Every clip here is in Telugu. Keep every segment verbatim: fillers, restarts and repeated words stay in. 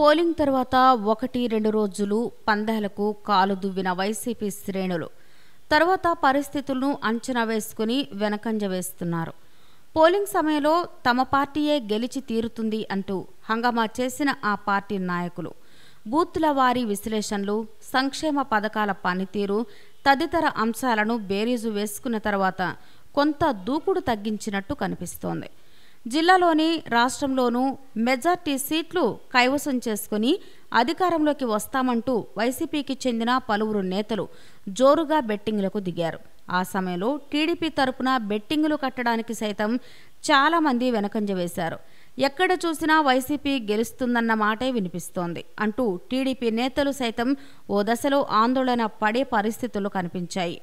పోలింగ్ తర్వాత ఒకటి రెండు రోజులు పందాలకు కాలు దువ్విన వైసీపీ శ్రేణులు తర్వాత పరిస్థితులను అంచనా వేసుకుని వెనకంజ వేస్తున్నారు. పోలింగ్ సమయంలో తమ పార్టీయే గెలిచి తీరుతుంది అంటూ హంగామా చేసిన ఆ పార్టీ నాయకులు బూత్ల వారీ విశ్లేషణలు, సంక్షేమ పథకాల పనితీరు తదితర అంశాలను బేరీజు వేసుకున్న తర్వాత కొంత దూకుడు తగ్గించినట్టు కనిపిస్తోంది. జిల్లాలోని రాష్ట్రంలోనూ మెజార్టీ సీట్లు కైవసం చేసుకుని అధికారంలోకి వస్తామంటూ వైసీపీకి చెందిన పలువురు నేతలు జోరుగా బెట్టింగులకు దిగారు. ఆ సమయంలో టీడీపీ తరపున బెట్టింగులు కట్టడానికి సైతం చాలామంది వెనకంజ వేశారు. ఎక్కడ చూసినా వైసీపీ గెలుస్తుందన్న మాటే వినిపిస్తోంది అంటూ టీడీపీ నేతలు సైతం ఓ దశలో ఆందోళన పడే పరిస్థితులు కనిపించాయి.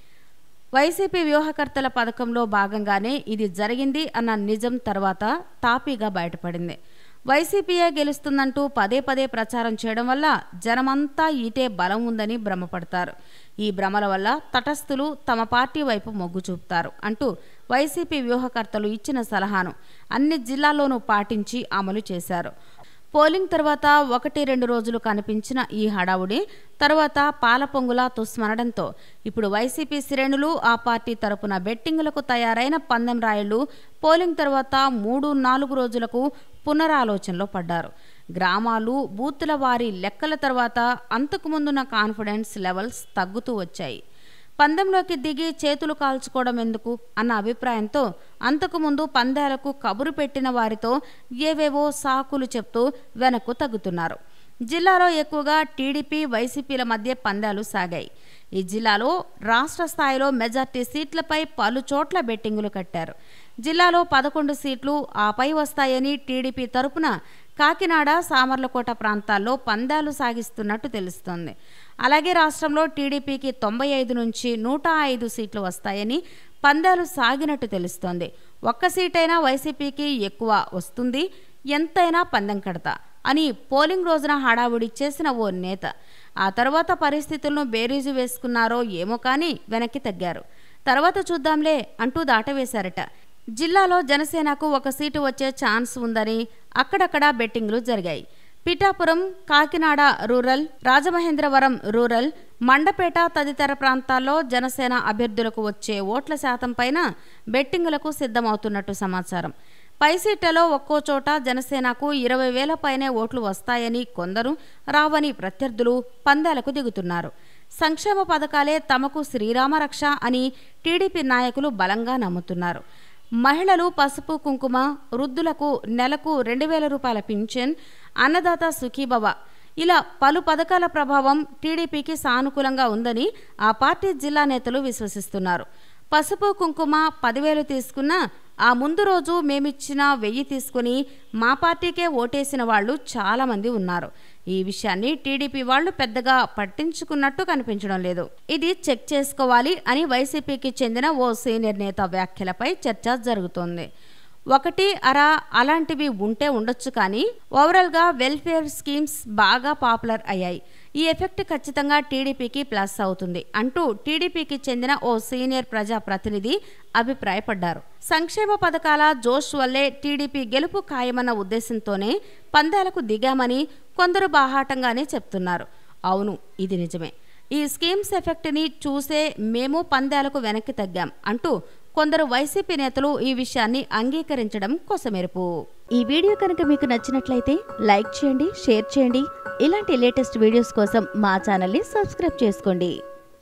వైసీపీ వ్యూహకర్తల పథకంలో భాగంగానే ఇది జరిగింది అన్న నిజం తర్వాత తాపీగా బయటపడింది. వైసీపీయే గెలుస్తుందంటూ పదే పదే ప్రచారం చేయడం వల్ల జనమంతా ఈటే బలం ఉందని భ్రమపడతారు. ఈ భ్రమల వల్ల తటస్థులు తమ పార్టీ వైపు మొగ్గు చూపుతారు అంటూ వైసీపీ వ్యూహకర్తలు ఇచ్చిన సలహాను అన్ని జిల్లాల్లోనూ పాటించి అమలు చేశారు. పోలింగ్ తర్వాత ఒకటి రెండు రోజులు కనిపించిన ఈ హడావుడి తర్వాత పాలపొంగులా తుస్మనడంతో ఇప్పుడు వైసీపీ శ్రేణులు ఆ పార్టీ తరపున బెట్టింగులకు తయారైన పందెం రాయుళ్లు పోలింగ్ తర్వాత మూడు నాలుగు రోజులకు పునరాలోచనలో పడ్డారు. గ్రామాలు బూతుల వారి లెక్కల తర్వాత అంతకుముందున్న కాన్ఫిడెన్స్ లెవెల్స్ తగ్గుతూ వచ్చాయి. పందెంలోకి దిగి చేతులు కాల్చుకోవడం ఎందుకు అన్న అభిప్రాయంతో అంతకుముందు పందాలకు కబురు పెట్టిన వారితో ఏవేవో సాకులు చెప్తూ వెనక్కు తగ్గుతున్నారు. జిల్లాలో ఎక్కువగా టీడీపీ వైసీపీల మధ్య పందాలు సాగాయి. ఈ జిల్లాలో రాష్ట్ర స్థాయిలో మెజార్టీ సీట్లపై పలు చోట్ల బెట్టింగులు కట్టారు. జిల్లాలో పదకొండు సీట్లు ఆపై వస్తాయని టీడీపీ తరపున కాకినాడ, సామర్లకోట ప్రాంతాల్లో పందాలు సాగిస్తున్నట్టు తెలుస్తోంది. అలాగే రాష్ట్రంలో టీడీపీకి తొంభై ఐదు నుంచి నూట ఐదు సీట్లు వస్తాయని పందాలు సాగినట్టు తెలుస్తోంది. ఒక్క సీటైనా వైసీపీకి ఎక్కువ వస్తుంది, ఎంతైనా పందెం కడతా అని పోలింగ్ రోజున హడావుడి చేసిన ఓ నేత ఆ తర్వాత పరిస్థితులను బేరీజు వేసుకున్నారో ఏమో కానీ వెనక్కి తగ్గారు. తర్వాత చూద్దాంలే అంటూ దాటవేశారట. జిల్లాలో జనసేనకు ఒక సీటు వచ్చే ఛాన్స్ ఉందని అక్కడక్కడ బెట్టింగ్లు జరిగాయి. పిఠాపురం, కాకినాడ రూరల్, రాజమహేంద్రవరం రూరల్, మండపేట తదితర ప్రాంతాల్లో జనసేన అభ్యర్థులకు వచ్చే ఓట్ల శాతం పైన బెట్టింగులకు సిద్ధమవుతున్నట్టు సమాచారం. పై సీట్లలో ఒక్కో చోట జనసేనకు ఇరవై వేల పైనే ఓట్లు వస్తాయని కొందరు, రావని ప్రత్యర్థులు పందాలకు దిగుతున్నారు. సంక్షేమ పథకాలే తమకు శ్రీరామ రక్ష అని టీడీపీ నాయకులు బలంగా నమ్ముతున్నారు. మహిళలు పసుపు కుంకుమ, వృద్ధులకు నెలకు రెండు వేల రూపాయల పింఛన్, అన్నదాత సుఖీభవ ఇలా పలు పథకాల ప్రభావం టీడీపీకి సానుకూలంగా ఉందని ఆ పార్టీ జిల్లా నేతలు విశ్వసిస్తున్నారు. పసుపు కుంకుమ పదివేలు తీసుకున్నా ఆ ముందు రోజు మేమిచ్చిన వెయ్యి తీసుకుని మా పార్టీకే ఓటేసిన వాళ్ళు చాలామంది ఉన్నారు. ఈ విషయాన్ని టీడీపీ వాళ్ళు పెద్దగా పట్టించుకున్నట్టు కనిపించడం లేదు. ఇది చెక్ చేసుకోవాలి అని వైసీపీకి చెందిన ఓ సీనియర్ నేత వ్యాఖ్యలపై చర్చ జరుగుతోంది. ఒకటి అరా అలాంటివి ఉంటే ఉండొచ్చు, కానీ ఓవరాల్గా వెల్ఫేర్ స్కీమ్స్ బాగా పాపులర్ అయ్యాయి. ఈ ఎఫెక్ట్ ఖచ్చితంగా టీడీపీకి ప్లస్ అవుతుంది అంటూ టీడీపీకి చెందిన ఓ సీనియర్ ప్రజా ప్రతినిధి అభిప్రాయపడ్డారు. సంక్షేమ పథకాల జోష్ వల్లే టీడీపీ గెలుపు ఖాయమన్న ఉద్దేశంతోనే పందాలకు దిగామని కొందరు బాహాటంగానే చెప్తున్నారు. అవును, ఇది నిజమే. ఈ స్కీమ్స్ ఎఫెక్ట్ని చూసే మేము పందాలకు వెనక్కి తగ్గాం అంటూ కొందరు వైసీపీ నేతలు ఈ విషయాన్ని అంగీకరించడం కొసమెరుపు. ఈ వీడియో కనుక మీకు నచ్చినట్లయితే లైక్ చేయండి, షేర్ చేయండి. ఇలాంటి లేటెస్ట్ వీడియోస్ కోసం మా ఛానల్ని సబ్స్క్రైబ్ చేసుకోండి.